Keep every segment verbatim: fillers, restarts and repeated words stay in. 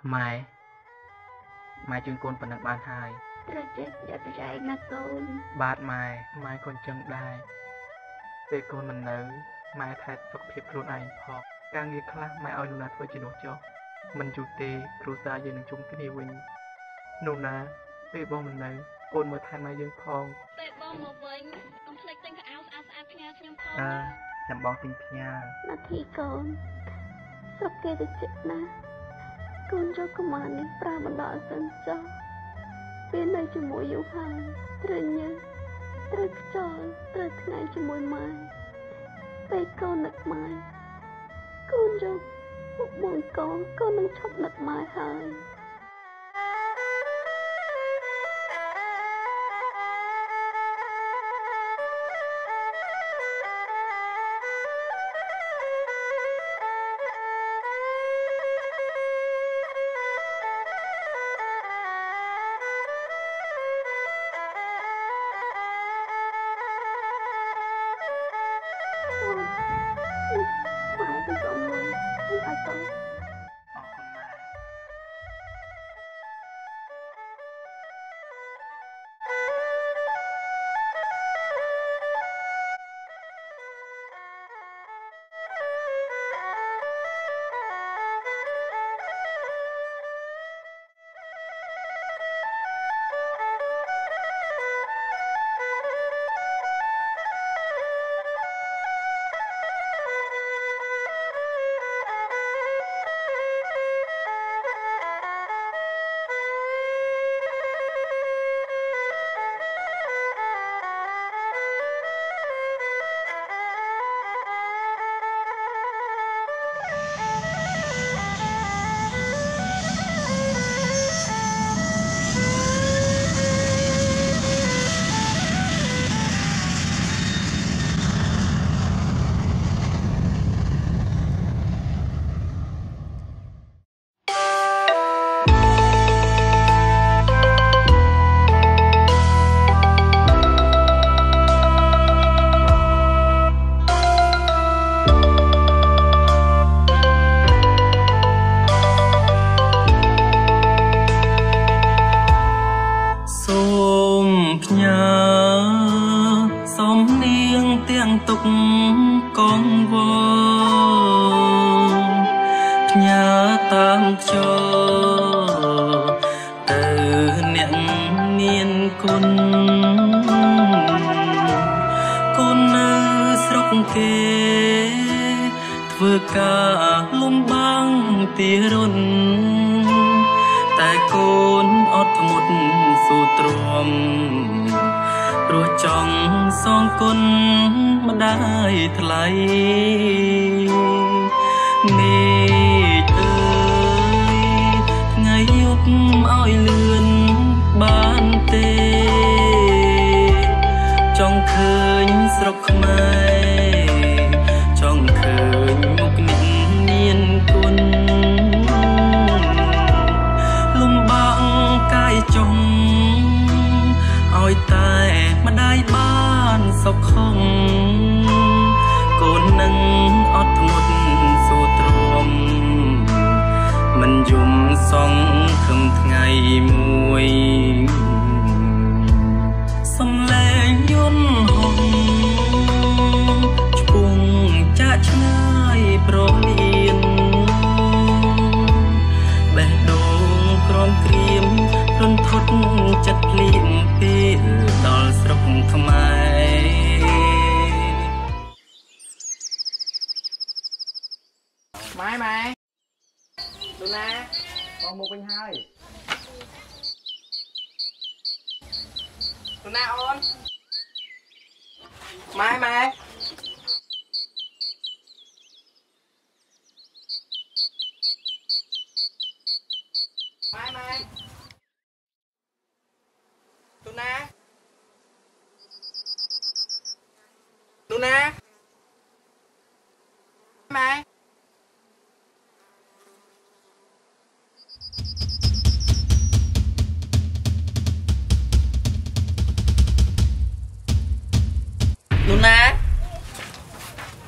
ម៉ែម៉ែជូនកូនប៉ុណ្ណឹងបានហើយត្រូវចេះប្រយ័ត្នប្រយែងណាកូនបាទម៉ែម៉ែក៏អញ្ចឹងដែរពេលកូនមិននៅម៉ែថែសុខភាពខ្លួនឯងផងការងារខ្លះម៉ែឲ្យនូណាធ្វើជានោះចុះមិនយូរទេគ្រួសារយើងនឹងជុំគ្នាវិញនូណាពេលបងមិននៅកូនមើលថែម៉ែយើងផងពេលបងមកវិញកុំភ្លេចទិញខោអាវស្អាតស្អាតផ្ញើខ្ញុំផងអើចាំបងទិញផ្ញើនាទីកូនស្រុកគេទៅចិត្តណាកូនយកកុមារនេះប្រើបណ្ដោះសិនចុះពេលនៅជាមួយយូរហើយត្រូវញើសត្រូវខ្យល់ត្រូវថ្ងៃជាមួយម៉ែពេលកូននឹកម៉ែកូនយកមុខបងកូនកូននឹងឈប់នឹកម៉ែហើយ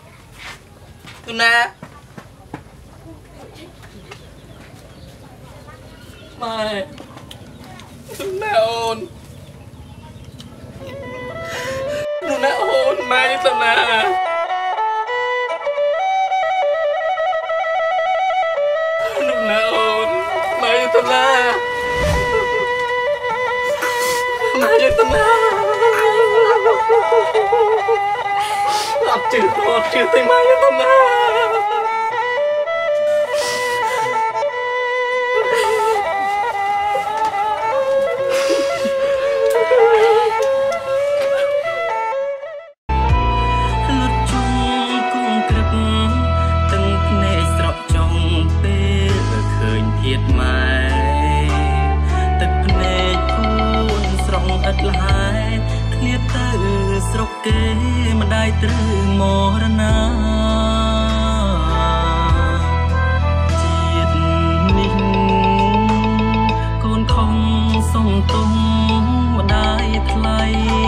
ណាម៉ែម៉ែអូននោះណាអូនម៉ែទៅណានោះណាអូនម៉ែទៅណាម៉ែទៅណាអត់ជឿអត់ជឿទេម៉ែទៅណាស្រុកគេមិនได้ត្រូវមរណាជាតិនេះកូនខំសុំទុំមិនได้ថ្លៃ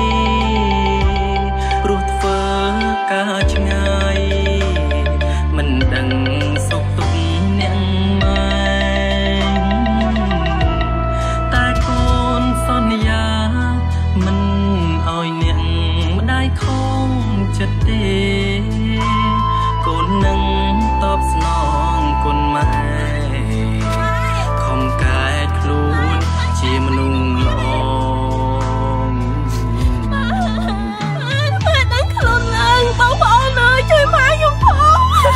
ព្រោះធ្វើការឆ្ងាយមិនដឹងសុខទុក្ខអ្នកម៉ែតែកូនសន្យាមិនឲ្យអ្នកខំចិត្តទេកូននឹងតបស្នងគុណម៉ែខំកែខ្លួនជាមនុស្សល្អម៉ែដឹងខ្លួនឡើងបងប្អូនអើយជួយម៉ែខ្ញុំផង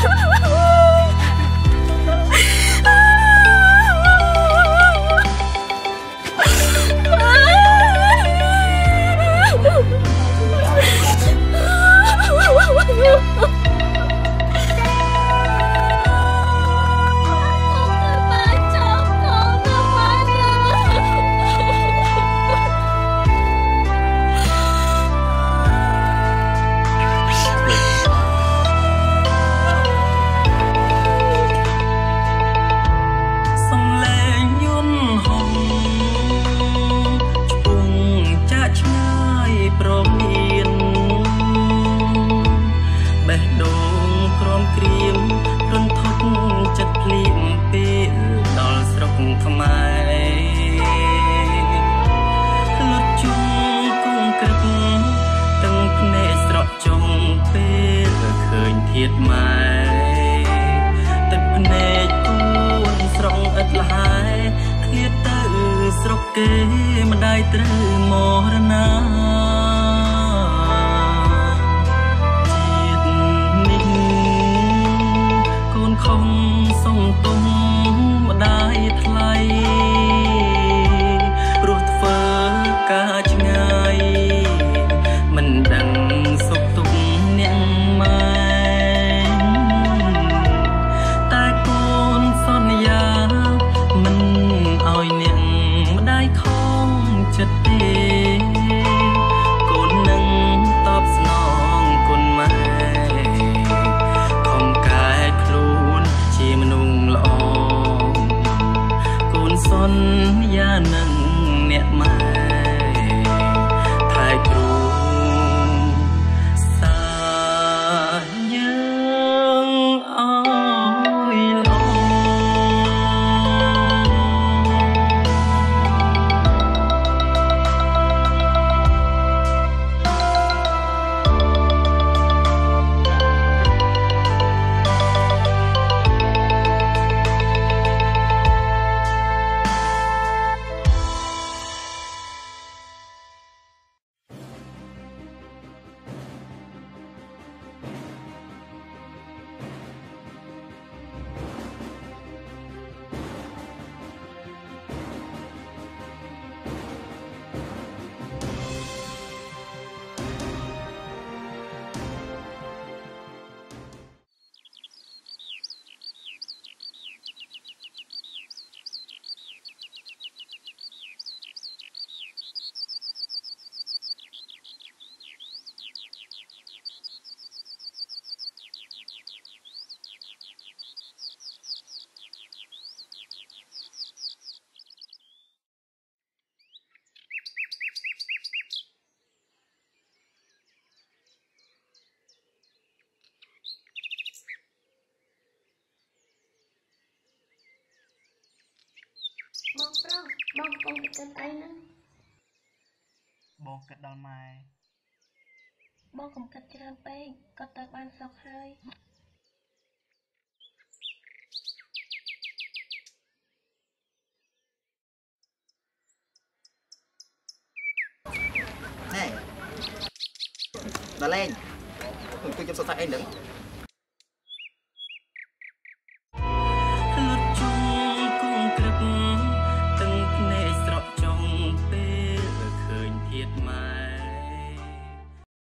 ម៉ែទឹកភ្នែកគូនស្រង់ឥតលហើយឃ្លាតទៅស្រុកគេមិនได้ត្រូវមរណាជាតិនេះកូនខំសុំទុំមិនได้ថ្លៃព្រោះធ្វើការឆ្ងាយមិនដឹងសុខទុក្ខអ្នកម៉ែចិត្តទេកូននឹងតបស្នងគុណម៉ែខំកែខ្លួនជាមនុស្សល្អកូនសន្យានឹងអ្នកម៉ែថែគ្រូសាយើងអើយល្អបងកូនទៅអីណាបងគិតដល់ម៉ែបងកុំគិតច្រើនពេកក៏ទៅបានសុខហើយ nè đã lên tôi chụp số tay anh đứng